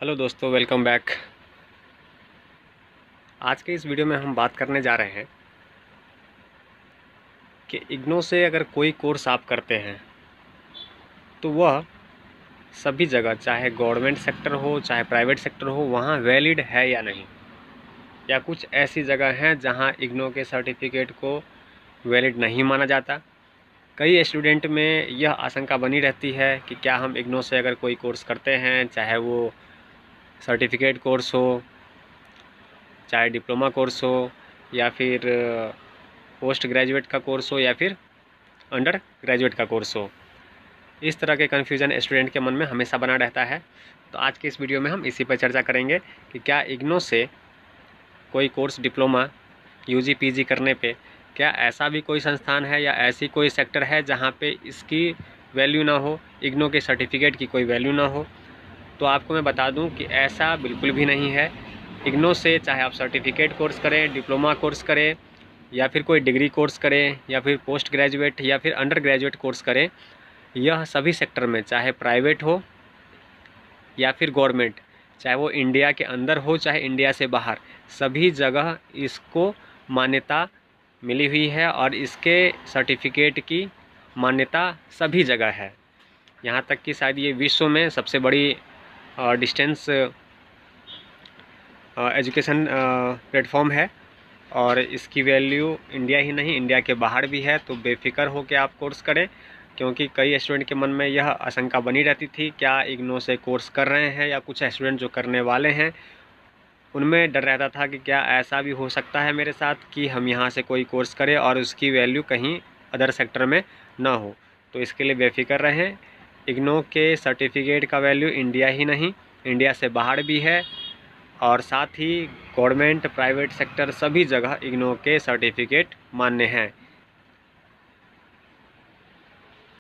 Hello दोस्तों, welcome back. आज के इस वीडियो में हम बात करने जा रहे हैं कि इग्नो से अगर कोई कोर्स आप करते हैं तो वह सभी जगह, चाहे गवर्नमेंट सेक्टर हो चाहे प्राइवेट सेक्टर हो, वहाँ वैलिड है या नहीं, या कुछ ऐसी जगह हैं जहाँ इग्नो के सर्टिफिकेट को वैलिड नहीं माना जाता। कई स्टूडेंट में यह आशंका बनी रहती है कि क्या हम इग्नो से अगर कोई कोर्स करते हैं, चाहे वो सर्टिफिकेट कोर्स हो, चाहे डिप्लोमा कोर्स हो, या फिर पोस्ट ग्रेजुएट का कोर्स हो, या फिर अंडर ग्रेजुएट का कोर्स हो, इस तरह के कन्फ्यूज़न स्टूडेंट के मन में हमेशा बना रहता है। तो आज के इस वीडियो में हम इसी पर चर्चा करेंगे कि क्या इग्नो से कोई कोर्स, डिप्लोमा, यूजी पीजी करने पे क्या ऐसा भी कोई संस्थान है या ऐसी कोई सेक्टर है जहाँ पे इसकी वैल्यू ना हो, इग्नो के सर्टिफिकेट की कोई वैल्यू ना हो। तो आपको मैं बता दूं कि ऐसा बिल्कुल भी नहीं है। इग्नो से चाहे आप सर्टिफिकेट कोर्स करें, डिप्लोमा कोर्स करें, या फिर कोई डिग्री कोर्स करें, या फिर पोस्ट ग्रेजुएट या फिर अंडर ग्रेजुएट कोर्स करें, यह सभी सेक्टर में, चाहे प्राइवेट हो या फिर गवर्नमेंट, चाहे वो इंडिया के अंदर हो चाहे इंडिया से बाहर, सभी जगह इसको मान्यता मिली हुई है और इसके सर्टिफिकेट की मान्यता सभी जगह है। यहाँ तक कि शायद ये विश्व में सबसे बड़ी डिस्टेंस एजुकेशन प्लेटफॉर्म है, और इसकी वैल्यू इंडिया ही नहीं, इंडिया के बाहर भी है। तो बेफिक्र हो के आप कोर्स करें, क्योंकि कई स्टूडेंट के मन में यह आशंका बनी रहती थी, क्या इग्नो से कोर्स कर रहे हैं, या कुछ स्टूडेंट जो करने वाले हैं उनमें डर रहता था कि क्या ऐसा भी हो सकता है मेरे साथ कि हम यहाँ से कोई कोर्स करें और उसकी वैल्यू कहीं अदर सेक्टर में ना हो। तो इसके लिए बेफिक्र रहें, इग्नो के सर्टिफिकेट का वैल्यू इंडिया ही नहीं, इंडिया से बाहर भी है, और साथ ही गवर्नमेंट, प्राइवेट सेक्टर, सभी जगह इग्नो के सर्टिफिकेट मान्य हैं।